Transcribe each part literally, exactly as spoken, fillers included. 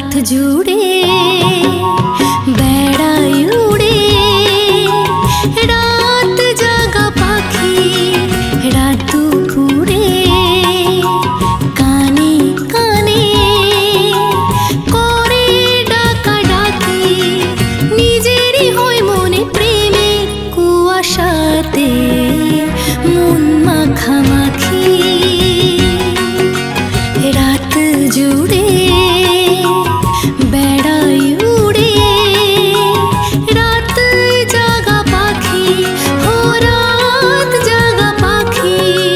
রাত জুড়ে বেড়াই উড়ে রাত জাগা পাখি রাত দুপুরে কানে কানে করে ডাকা ডাকি নিজেরই হয় মনে প্রেমে কুয়াশাতে মন মাখামাখি রাত জুড়ে বেড়াই উড়ে রাত জাগা পাখি ও রাত জাগা পাখি।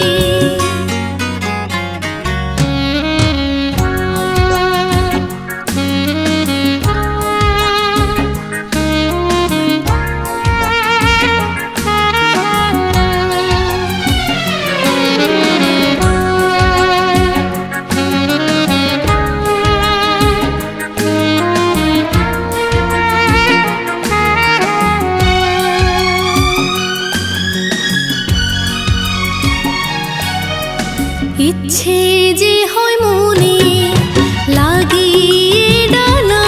ইচ্ছে যে হয় মনে লাগিয়ে ডানা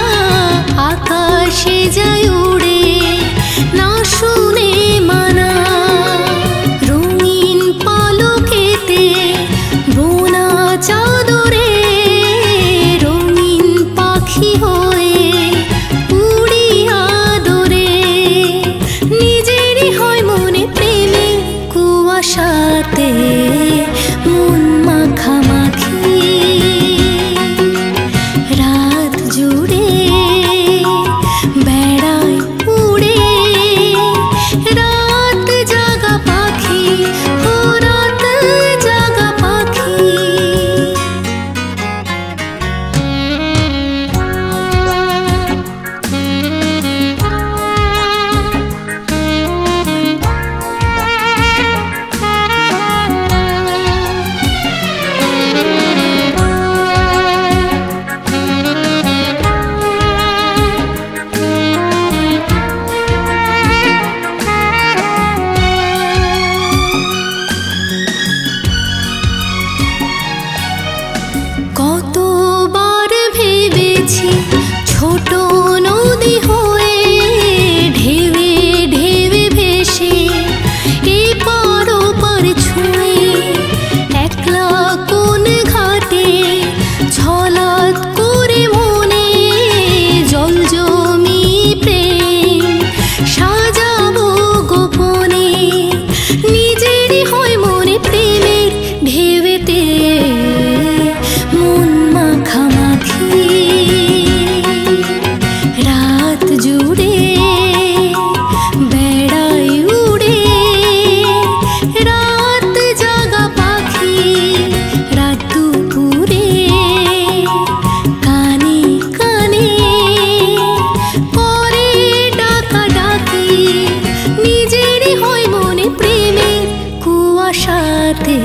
আকাশে যায় উড়ে না শুনে মানা রঙিন পালকেতে বোনা চাদরে রঙিন পাখি হয়ে উড়ি আদরে নিজেরই হয় মনে প্রেমে কুয়াশাতে মন মাখামাখি রাত জুড়ে বেড়াই উড়ে রাত জাগা পাখি ও রাত জাগা পাখি। কতবার ভেবেছি ছোট নদী হয়ে ঢেউে ঢেউে ভেসে এপার ওপার ছুঁয়ে একলা কোন ঘাটে ছলাৎ করে মনে জল জমি প্রেম সাজাবো গোপনে নিজেরই হয় মনে প্রেমের ঢেউতে মন মাখামাখি রাত জুড়ে বেড়াই উড়ে রাত জাগা পাখি রাত দুপুরে কানে কানে করে ডাকা ডাকি নিজেরই হয় মনে প্রেমের কুয়াশাতে